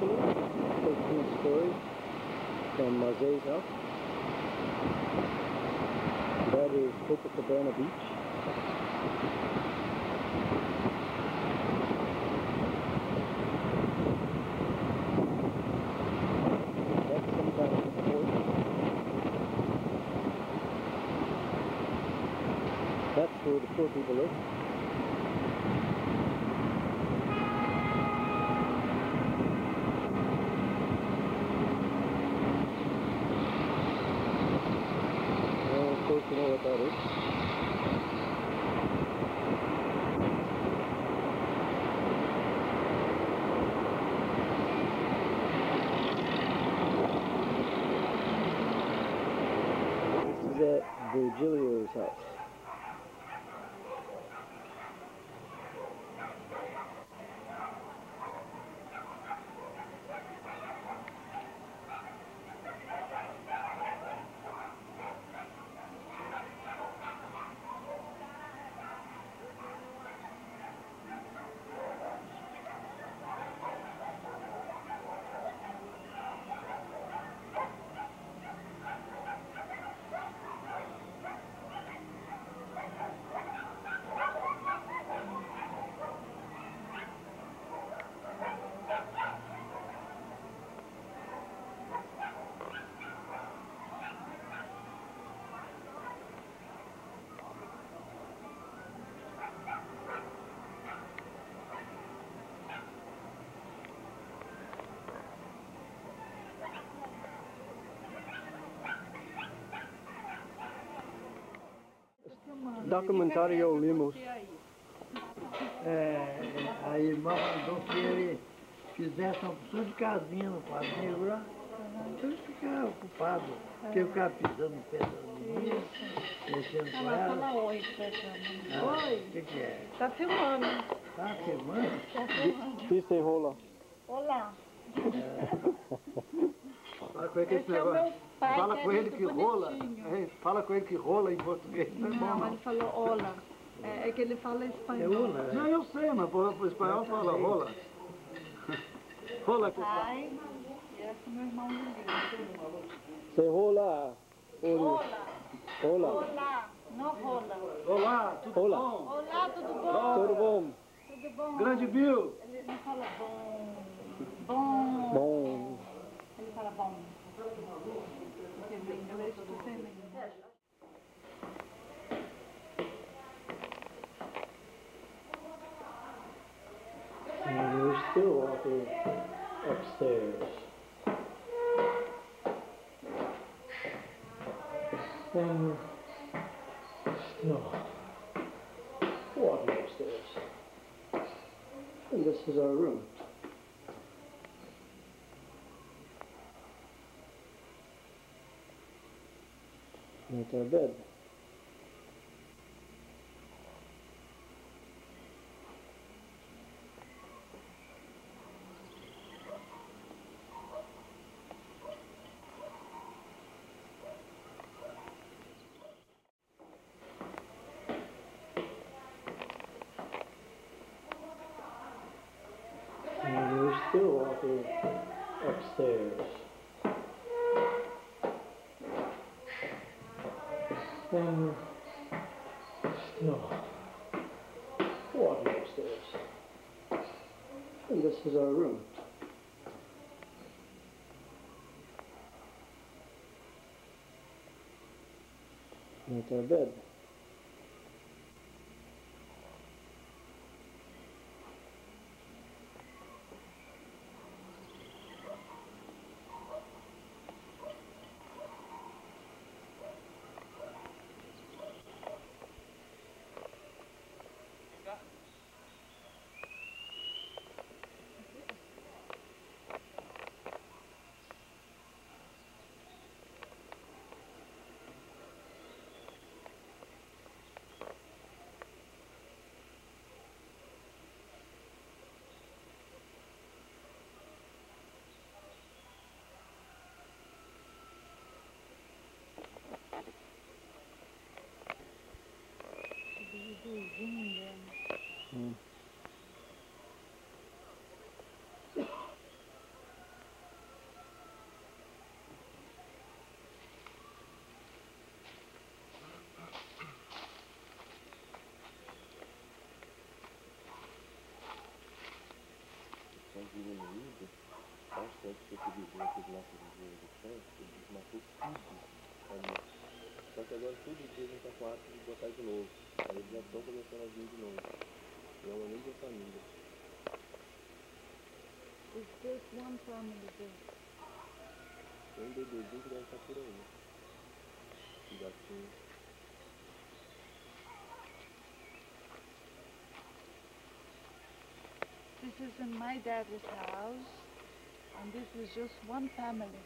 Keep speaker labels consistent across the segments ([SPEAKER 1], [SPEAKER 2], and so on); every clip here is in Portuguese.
[SPEAKER 1] balcony, 13 stories from Mase's house. That is Copacabana Beach. That's some kind of port. That's where the poor people live. You know what that is. This is at Virgilio's house. Documentário Limos.
[SPEAKER 2] A irmã mandou que ele fizesse uma opção de casinha no quadrinho lá. Então ele fica ocupado, porque eu ficava pisando no pé das meninas, mexendo com
[SPEAKER 3] Ela
[SPEAKER 2] ela.
[SPEAKER 3] fala oi pra ela. Oi.
[SPEAKER 2] O que é?
[SPEAKER 3] Tá filmando.
[SPEAKER 2] Tá filmando?
[SPEAKER 3] Tá filmando.
[SPEAKER 1] Disse rola.
[SPEAKER 3] Olá.
[SPEAKER 2] Fala com ele que esse
[SPEAKER 3] Esse é o
[SPEAKER 2] negócio.
[SPEAKER 3] meu pai,
[SPEAKER 2] Fala
[SPEAKER 3] que é
[SPEAKER 2] com ele
[SPEAKER 3] muito
[SPEAKER 2] que rola.
[SPEAKER 3] bonitinho.
[SPEAKER 2] Fala com ele que rola em português. Não é bom,
[SPEAKER 3] Não,
[SPEAKER 2] não.
[SPEAKER 3] ele falou olá. É que ele fala espanhol.
[SPEAKER 2] É rola, Não, eu sei, mas por espanhol fala rola. Rola que
[SPEAKER 3] Pai, e esse é meu irmão lindo.
[SPEAKER 1] Você rola.
[SPEAKER 3] Olá.
[SPEAKER 1] Rola.
[SPEAKER 3] Olá. Não rola.
[SPEAKER 2] Olá, tudo
[SPEAKER 1] Olá.
[SPEAKER 2] bom?
[SPEAKER 3] Olá, tudo bom?
[SPEAKER 1] Tudo bom?
[SPEAKER 3] Tudo bom?
[SPEAKER 2] Grande Bill.
[SPEAKER 3] Ele não fala bom. Bom.
[SPEAKER 1] Bom.
[SPEAKER 3] Ele fala bom. Porque em inglês tudo feminino.
[SPEAKER 1] And we're still walking upstairs. And we're still walking upstairs. And this is our room. And it's our bed. And we're still walking upstairs. And we're still walking upstairs. And this is our room. And it's our bed. tinha diminuído bastante, porque esse vizinho aqui do nosso vizinho do centro, ele desmatou tudo ali. Só que agora todo dia a gente está com hábito de botar de novo. Aí eles já estão começando a vir de novo. E é uma mesma família.
[SPEAKER 3] Is this one family there?
[SPEAKER 1] Tem um bebezinho que deve estar por aí. Um gatinho.
[SPEAKER 3] This is in my dad's house, and this is just one family.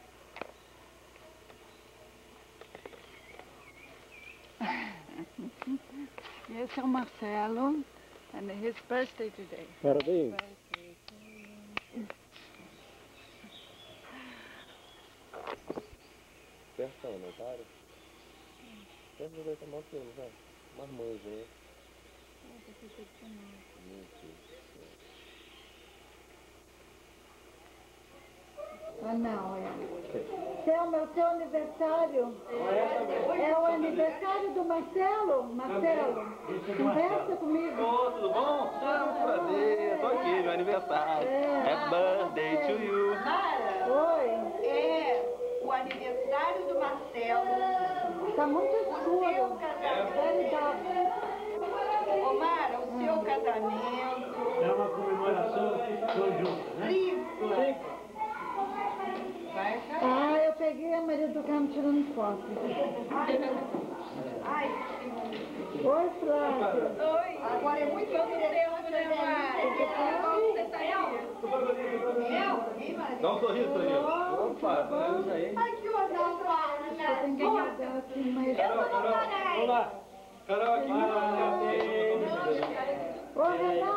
[SPEAKER 3] Yes, I'm Marcelo, and his birthday today.
[SPEAKER 1] Parabéns. Perto da Dhara? Perto da Dhara, mal que não vai? Marmanjo, né? Meu Deus.
[SPEAKER 4] Ah, não, é. Selma, é o seu aniversário? É o aniversário do Marcelo? Marcelo, conversa comigo.
[SPEAKER 1] Ô, tudo bom? Prazer, tô aqui, meu aniversário. Happy birthday to you.
[SPEAKER 4] Oi.
[SPEAKER 5] É o aniversário do Marcelo.
[SPEAKER 4] Tá muito escuro.
[SPEAKER 5] Seu casamento.
[SPEAKER 4] Very dark.
[SPEAKER 5] Ô Mara, o seu casamento.
[SPEAKER 2] É uma comemoração conjunta, né?
[SPEAKER 5] Livro. Vai achar?
[SPEAKER 4] Ah, eu peguei a Maria do Carmo tirando foto.
[SPEAKER 5] Ai,
[SPEAKER 4] Oi, Flávia.
[SPEAKER 5] oi. Agora é muito interessante, né, Mara? Você tá aí?
[SPEAKER 1] Dá um sorriso, Toninho. Opa, isso aí.
[SPEAKER 5] Ai, que horror, Mara.
[SPEAKER 4] Eu tenho que guardar aqui, mas...
[SPEAKER 2] Vamos lá. Carol aqui.
[SPEAKER 4] Ô, Renan!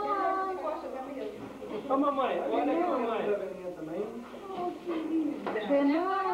[SPEAKER 2] Ô, mamãe, olha aqui, mamãe.
[SPEAKER 4] Renan!